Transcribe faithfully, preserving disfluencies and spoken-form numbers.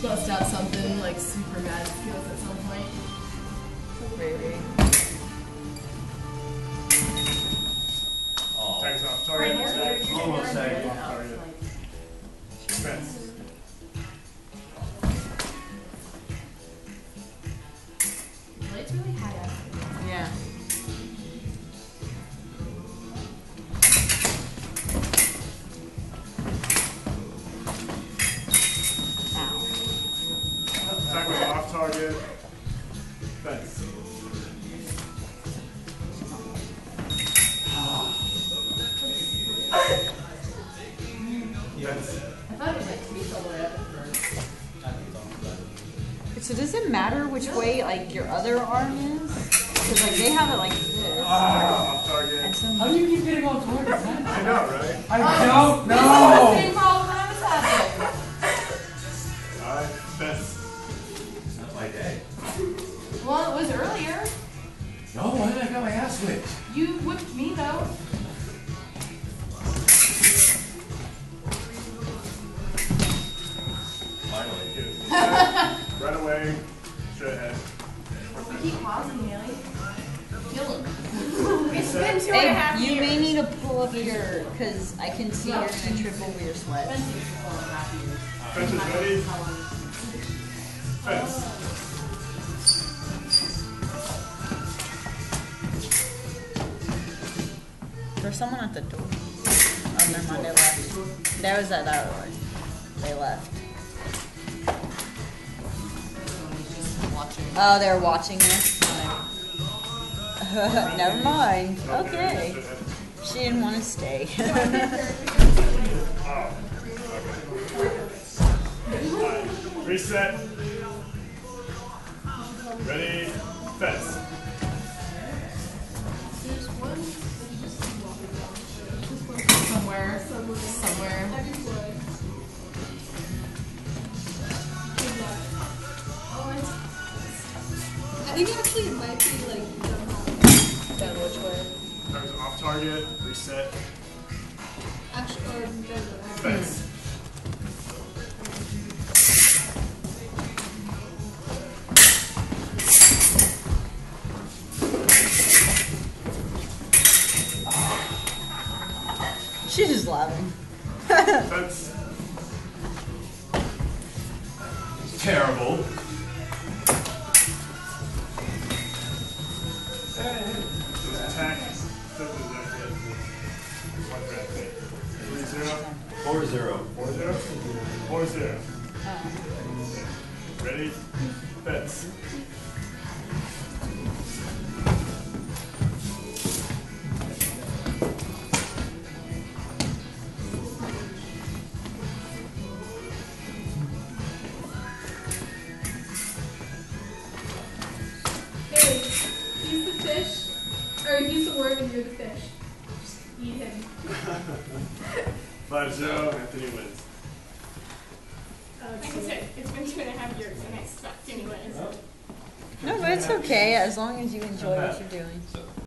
bust out something like super mad skills at some point. Maybe. Oh. Tags off target. Right here. Almost safe. Off target. Fence. Blade's really high up. Yeah. Attack with off target. Fence. Fence. I thought it was like tweaked all the way up at first. So does it matter which way like your other arm is? Because like they have it like this. Ah, off target. And some How do you keep getting off target? I know, right? I don't This is the know. same problem I was having. Alright, fence. Not my day. Well, it was earlier. No, why did I got my ass whipped? You whipped me though. Finally. Right away. Straight ahead. We keep pausing, Haley. Kill him. It's been two and a half Hey, you years. may need to pull up your, because I can see you're gonna trip over your sweat. Fence is ready. Fence. There's someone at the door. Oh, never mind, they left. There was that other one. They left. Oh, they're watching this. Never mind. Okay. She didn't want to stay. Oh. Okay. Reset. Ready. Fence. Somewhere. Somewhere. I think actually it might be like Down which way? Target's off target. Reset. actually or Fence. She's just laughing. Fence. It's terrible. Attack. Definitely not good. One red thing. Three zero. Four zero. Four zero. Four zero. Ready. Fence. Hey, he's the fish, or he's the worm and you're the fish. Just eat him. Five zero. Anthony wins. Like I said, it's been two and a half years and I sucked anyways. No, but it's okay as long as you enjoy what you're doing.